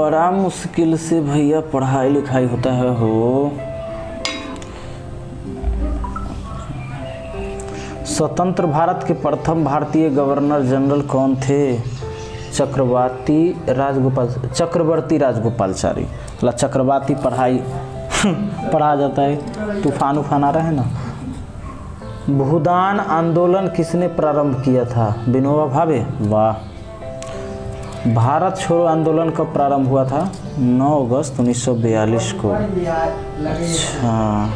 बड़ा मुश्किल से भैया पढ़ाई लिखाई होता है हो। स्वतंत्र भारत के प्रथम भारतीय गवर्नर जनरल कौन थे? चक्रवर्ती राजगोपालचारी। मतलब चक्रवर्ती पढ़ाई पढ़ा जाता है। तूफान उफान आ रहा है ना। भूदान आंदोलन किसने प्रारंभ किया था? विनोबा भावे। वाह। भारत छोड़ो आंदोलन कब प्रारंभ हुआ था? 9 अगस्त 1942 को। अच्छा।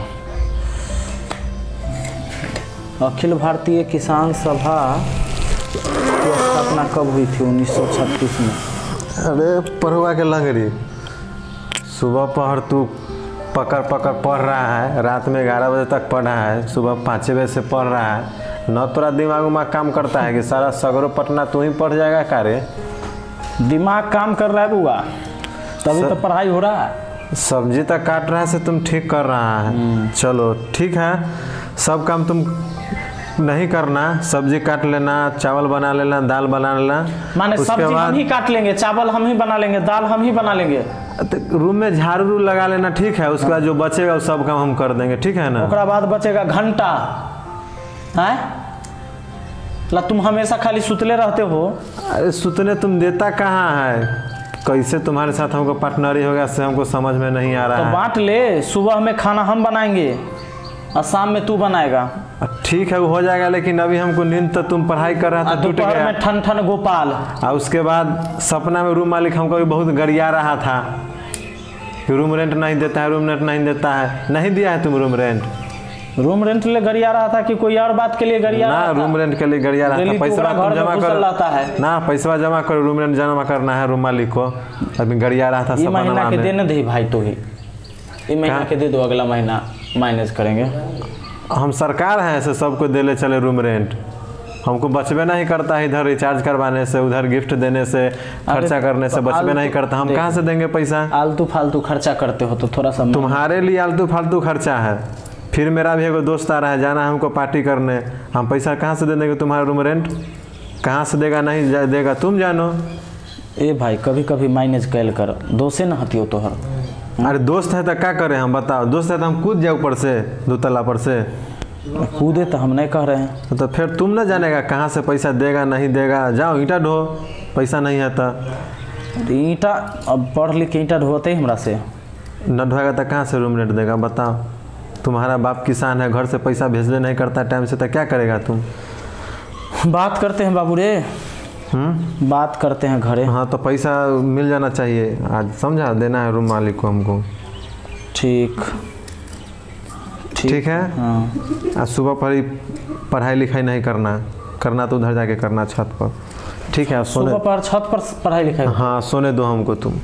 अखिल भारतीय किसान सभा की स्थापना कब हुई थी? 1936 में। अरे पढ़ुआ के लंगड़ी, सुबह पहर तू पकड़ पढ़ रहा है, रात में 11 बजे तक पढ़ा है, सुबह 5 बजे से पढ़ रहा है। न तोरा दिमाग में काम करता है कि सारा सगरो पटना तू ही पढ़ जाएगा कारे? दिमाग काम कर रहा है बुआ, तभी तो पढ़ाई हो रहा है। सब्जी तक काट रहा है से तुम ठीक कर रहा है। चलो ठीक है, सब काम तुम नहीं करना, सब्जी काट लेना, चावल बना लेना, दाल बना लेना। माने सब्जी हम ही काट लेंगे, चावल हम ही बना लेंगे, दाल हम ही बना लेंगे। तो रूम में झाड़ू लगा लेना, ठीक है। उसके बाद जो बचेगा वो सब काम हम कर देंगे, ठीक है ना। उसके बाद बचेगा घंटा है। तुम हमेशा खाली सुतले रहते हो। अरे सुतने तुम देता कहाँ है? कैसे तुम्हारे साथ हमको पार्टनरी हो गया से हमको समझ में नहीं आ रहा है। तो बांट ले, सुबह में खाना हम बनाएंगे और शाम में तू बनाएगा। ठीक है वो हो जाएगा, लेकिन अभी हमको नींद तो तुम पढ़ाई कर रहा था टूट गया। में ठन ठन गोपाल। और उसके बाद सपना में रूम मालिक हमको भी बहुत गरिया रहा था कि रूम रेंट नहीं देता है, रूम रेंट नहीं देता है। नहीं दिया है तुम रूम रेंट? रूम रेंट लिए गरिया रहा था कि कोई और बात के लिए गरिया रहा था? रूम रेंट के लिए गरिया रहा था। पैसा तुम जमा कर ना, पैसा जमा करो, रूम रेंट जमा करना है रूम मालिक को। अभी गरिया रहा था। ये महीना के देने दे भाई, तो ही ये महीना के दे दो, अगला महीना माइनस करेंगे। हम सरकार हैं, ऐसे सबको देले चले रूम रेंट। हमको बचबे नहीं करता है, इधर रिचार्ज करवाने से, उधर गिफ्ट देने से, खर्चा करने से बचबे नहीं करता। हम कहाँ से देंगे पैसा? आलतू फालतू खर्चा करते हो तो थोड़ा सा तुम्हारे लिए आलतू फालतू खर्चा है। फिर मेरा भी एगो दोस्त आ रहा है, जाना हमको पार्टी करने, हम पैसा कहाँ से दे देंगे? तुम्हारा रूम रेंट कहाँ से देगा? नहीं देगा, तुम जानो। ए भाई कभी कभी माइनस कैल कर, दोषे न हतियो तोहर। अरे दोस्त है तो क्या करें हम, बताओ। दोस्त है तो हम कूद जाए ऊपर से, 2 तल्ला पर से। कूदे तो हम नहीं कह रहे हैं। तो फिर तुम ना जानेगा कहाँ से पैसा देगा नहीं देगा। जाओ ईंटा ढो, पैसा नहीं है तो। ईंटा अब पढ़ लिख के ईंटा ढोते ही हमरा से न ढोएगा तो कहाँ से रूम रेंट देगा? बताओ। तुम्हारा बाप किसान है, घर से पैसा भेजने नहीं करता टाइम से, तो क्या करेगा तुम? बात करते हैं बाबू रे, बात करते हैं घरे। हाँ तो पैसा मिल जाना चाहिए आज, समझा? देना है रूम मालिक को हमको। ठीक है। हाँ। आज सुबह पर पढ़ाई लिखाई नहीं करना तो उधर जाके करना छत पर, ठीक है? सुबह पर छत पर पढ़ाई लिखाई? हाँ सोने दो हमको तुम।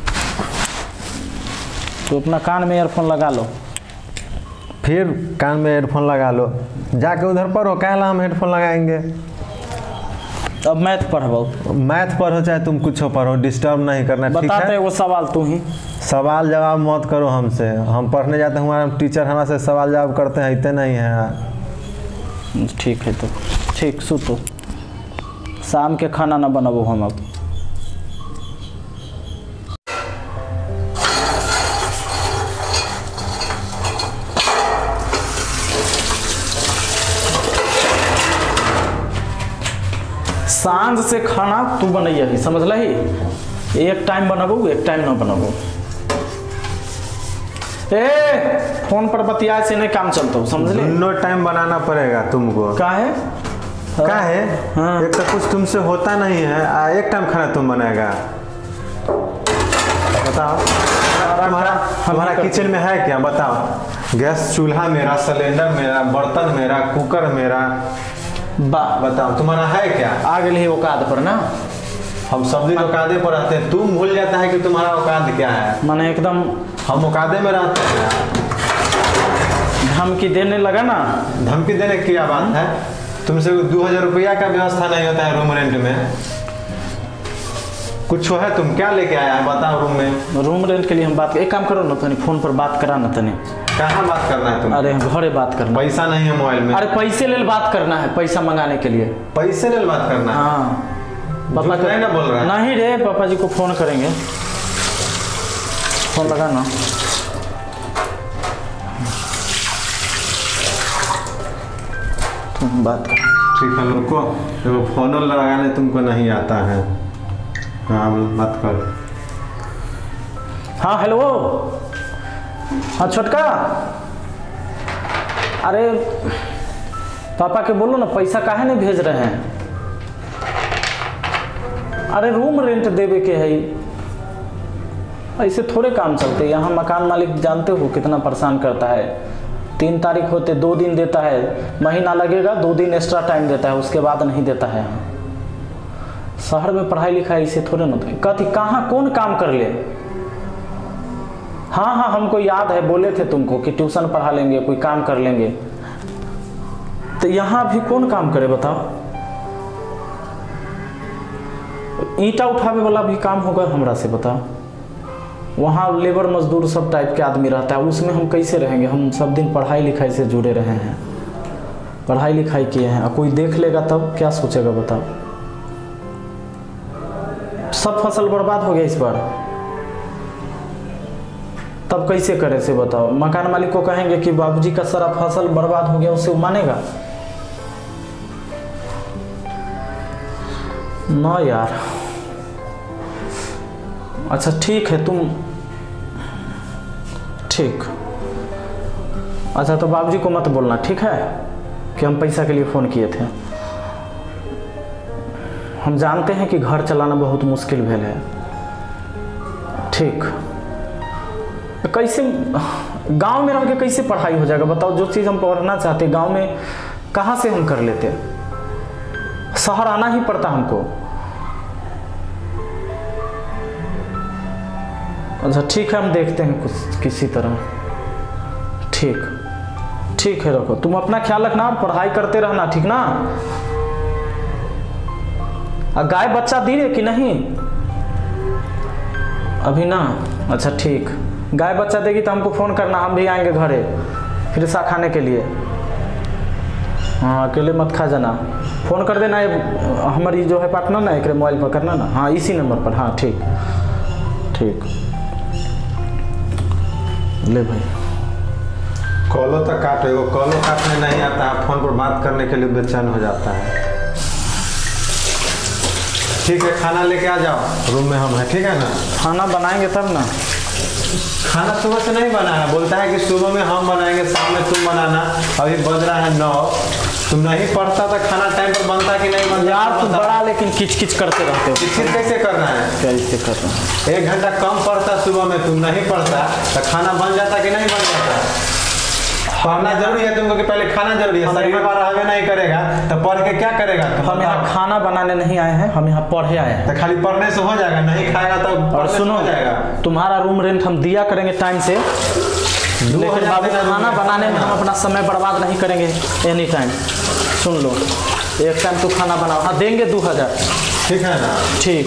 तो अपना कान में ईयरफोन लगा लो। फिर कान में हेडफोन लगा लो, जाके उधर पढ़ो। कहला हम हेडफोन लगाएंगे? अब मैथ पढ़ो। मैथ पढ़ो चाहे तुम कुछ पढ़ो, डिस्टर्ब नहीं करना, ठीक है? बताते वो सवाल तू ही सवाल जवाब मत करो हमसे। हम पढ़ने जाते हैं, हमारा टीचर हमारे से सवाल जवाब करते हैं, इतने नहीं है। ठीक है तो ठीक, सुतो। शाम के खाना ना बनाबो हम अब। सांझ से खाना तू बनैया ही, समझ लही? एक टाइम बनाबो, एक टाइम ना बनाबो। ए फोन पर बतिया से नहीं काम चलता, समझ ले? दोनों टाइम बनाना पड़ेगा तुमको। का है? हाँ। एक तो कुछ तुमसे होता नहीं है, एक टाइम खाना तुम बनाएगा। बताओ हमारा किचन में है क्या? बताओ। गैस चूल्हा मेरा, सिलेंडर मेरा, बर्तन मेरा, कुकर मेरा। बताओ तुम्हारा है क्या? आ गए औकात पर ना। हम सब दिन औकादे पर रहते हैं, तुम भूल जाता है कि तुम्हारा औकात क्या है। माने एकदम हम औकादे में रहते हैं। धमकी देने लगा ना। धमकी देने की क्या बात है? तुमसे 2000 रुपया का व्यवस्था नहीं होता है रूम रेंट में? कुछ है? तुम क्या लेके आया है बताओ रूम में? रूम रेंट के लिए हम बात, एक काम करो ना तनी, फोन पर बात करा ना तनी। कहाँ बात करना है तुम? अरे घरे बात करना। पैसा नहीं है मोबाइल में। अरे पैसे ले बात करना है, पैसा मंगाने के लिए। पैसे ले बात करना है? हाँ। पापा नहीं ना बोल रहा है? नहीं रे, पापा जी को फोन करेंगे। फोन लगा ना। तुम बात कर। ठीक है रुको, देखो फोन लगाने तुमको नहीं आता है। हाँ बात कर। हाँ हेलो। हाँ छोटका, अरे पापा के बोलो ना पैसा काहे नहीं भेज रहे हैं। अरे रूम रेंट देवे के है, ऐसे थोड़े काम चलते। यहाँ मकान मालिक जानते हो कितना परेशान करता है। 3 तारीख होते 2 दिन देता है, महीना लगेगा 2 दिन एक्स्ट्रा टाइम देता है, उसके बाद नहीं देता है। शहर में पढ़ाई लिखाई ऐसे थोड़े ना होते। कहती कहाँ कौन काम कर ले। हाँ हाँ हमको याद है, बोले थे तुमको कि ट्यूशन पढ़ा लेंगे, कोई काम कर लेंगे। तो यहाँ भी कौन काम करे बताओ। ईंटा उठावे वाला भी काम होगा हमरा से बताओ। वहाँ लेबर मजदूर सब टाइप के आदमी रहता है, उसमें हम कैसे रहेंगे। हम सब दिन पढ़ाई लिखाई से जुड़े रहे हैं, पढ़ाई लिखाई किए हैं। कोई देख लेगा तब क्या सोचेगा बताओ। सब फसल बर्बाद हो गया इस बार, तब कैसे करे से बताओ। मकान मालिक को कहेंगे कि बाबूजी का सारा फसल बर्बाद हो गया, उससे वो मानेगा ना यार। अच्छा ठीक है तुम, ठीक। अच्छा तो बाबूजी को मत बोलना ठीक है कि हम पैसा के लिए फ़ोन किए थे। हम जानते हैं कि घर चलाना बहुत मुश्किल भेल है। ठीक, कैसे गांव में रह के कैसे पढ़ाई हो जाएगा बताओ। जो चीज़ हम पढ़ना चाहते गांव में कहाँ से हम कर लेते। शहर आना ही पड़ता हमको। अच्छा ठीक है हम देखते हैं कुछ किसी तरह। ठीक, ठीक है रखो, तुम अपना ख्याल रखना और पढ़ाई करते रहना ठीक ना। गाय बच्चा दी है कि नहीं अभी ना। अच्छा ठीक, गाय बच्चा देगी तो हमको फ़ोन करना, हम भी आएंगे घरे फिर सा खाने के लिए। हाँ अकेले मत खा जाना, फ़ोन कर देना। हमारी जो है पार्टनर ना एक मोबाइल पर करना ना। हाँ इसी नंबर पर। हाँ ठीक ठीक। ले भाई कॉलो तक काटे, वो कॉलो काटने नहीं आता है, फोन पर बात करने के लिए बेचैन हो जाता है। ठीक है खाना लेके आ जाओ, रूम में हम हैं ठीक है ना। खाना बनाएंगे तब ना। खाना सुबह से नहीं बना है, बोलता है कि सुबह में हम बनाएंगे, शाम में तुम बनाना। अभी बज रहा है 9। तुम नहीं पढ़ता तो खाना टाइम पर बनता कि नहीं बनता। यार तुम बड़ा लेकिन किचकिच करते रहते हो। किचकिच कैसे करना है, कैसे करना है। 1 घंटा कम पढ़ता सुबह में, तुम नहीं पढ़ता तो खाना बन जाता कि नहीं बन जाता। पढ़ना जरूरी है तुमको कि पहले खाना जरूरी है। शरीर में रहबे नहीं करेगा तो पढ़ के क्या करेगा। हम यहाँ खाना बनाने नहीं आए हैं, हम यहाँ पढ़े आए हैं। तो खाली पढ़ने से हो जाएगा, नहीं खाएगा तो और सुनो तुम्हारा रूम रेंट हम दिया करेंगे टाइम से, लेकिन बाबू खाना बनाने में हम अपना समय बर्बाद नहीं करेंगे एनी टाइम। सुन लो, एक टाइम तो खाना बनाओ। हाँ देंगे 2000 ठीक है ना। ठीक।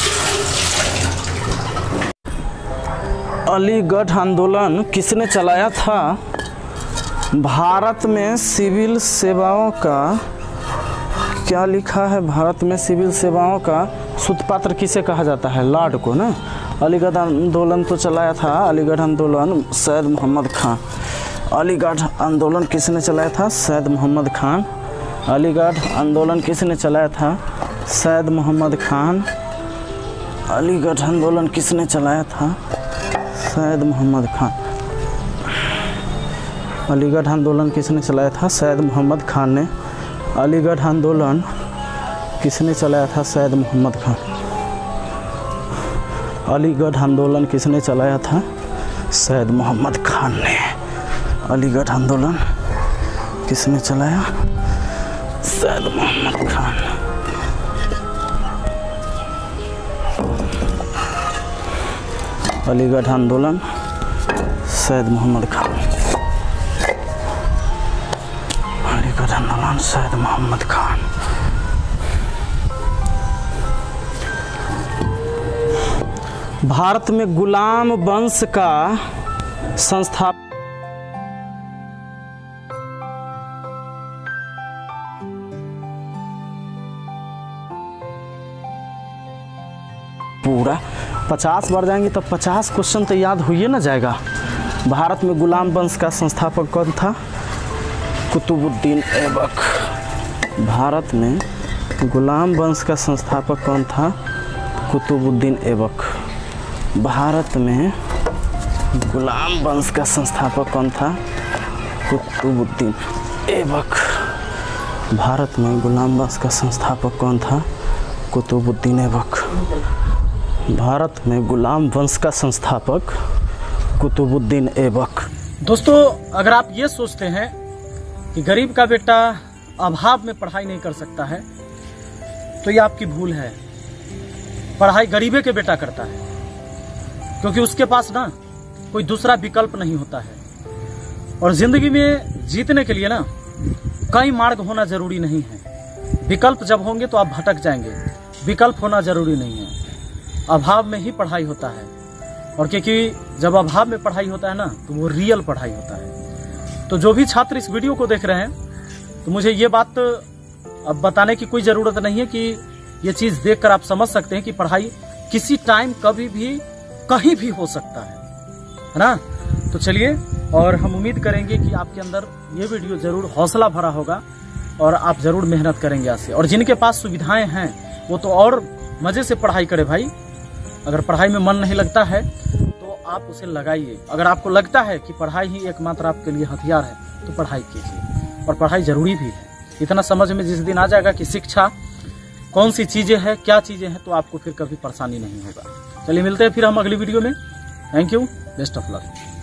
अलीगढ़ आंदोलन किसने चलाया था। भारत में सिविल सेवाओं का क्या लिखा है। भारत में सिविल सेवाओं का सूत्रपात्र किसे कहा जाता है, लॉर्ड को ना। अलीगढ़ आंदोलन तो चलाया था, अलीगढ़ आंदोलन सैयद मोहम्मद खान। अलीगढ़ आंदोलन किसने चलाया था, सैयद मोहम्मद खान। अलीगढ़ आंदोलन किसने चलाया था, सैयद मोहम्मद खान। अलीगढ़ आंदोलन किसने चलाया था, सैयद मोहम्मद खान। अलीगढ़ आंदोलन किसने चलाया था, सैयद मोहम्मद खान ने। अलीगढ़ आंदोलन किसने चलाया था, सैयद मोहम्मद खान। अलीगढ़ आंदोलन किसने चलाया था, सैयद मोहम्मद खान ने। अलीगढ़ आंदोलन किसने चलाया, सैयद मोहम्मद खान। अलीगढ़ आंदोलन सैयद मोहम्मद खान। अलीगढ़ आंदोलन सैयद मोहम्मद खान। भारत में गुलाम वंश का संस्थापक पूरा 50 बार जाएंगे तो 50 क्वेश्चन तो याद होइए ना जाएगा। भारत में गुलाम वंश का संस्थापक कौन था? कुतुबुद्दीन ऐबक। भारत में गुलाम वंश का संस्थापक कौन था? कुतुबुद्दीन ऐबक। भारत में गुलाम वंश का संस्थापक कौन था? कुतुबुद्दीन ऐबक। भारत में गुलाम वंश का संस्थापक कौन था? कुतुबुद्दीन ऐबक। भारत में गुलाम वंश का संस्थापक कुतुबुद्दीन ऐबक। दोस्तों, अगर आप ये सोचते हैं कि गरीब का बेटा अभाव में पढ़ाई नहीं कर सकता है तो ये आपकी भूल है। पढ़ाई गरीबे के बेटा करता है, क्योंकि उसके पास ना कोई दूसरा विकल्प नहीं होता है। और जिंदगी में जीतने के लिए ना कई मार्ग होना जरूरी नहीं है। विकल्प जब होंगे तो आप भटक जाएंगे। विकल्प होना जरूरी नहीं है। अभाव में ही पढ़ाई होता है। और क्योंकि जब अभाव में पढ़ाई होता है ना तो वो रियल पढ़ाई होता है। तो जो भी छात्र इस वीडियो को देख रहे हैं तो मुझे ये बात अब बताने की कोई जरूरत नहीं है कि ये चीज देखकर आप समझ सकते हैं कि पढ़ाई किसी टाइम कभी भी कहीं भी हो सकता है ना। तो चलिए, और हम उम्मीद करेंगे कि आपके अंदर ये वीडियो जरूर हौसला भरा होगा और आप जरूर मेहनत करेंगे आज से। और जिनके पास सुविधाएं हैं वो तो और मजे से पढ़ाई करे भाई। अगर पढ़ाई में मन नहीं लगता है तो आप उसे लगाइए। अगर आपको लगता है कि पढ़ाई ही एकमात्र आपके लिए हथियार है तो पढ़ाई कीजिए, और पढ़ाई जरूरी भी है। इतना समझ में जिस दिन आ जाएगा कि शिक्षा कौन सी चीजें हैं, क्या चीजें हैं, तो आपको फिर कभी परेशानी नहीं होगा। चलिए मिलते हैं फिर हम अगली वीडियो में। Thank you, best of luck.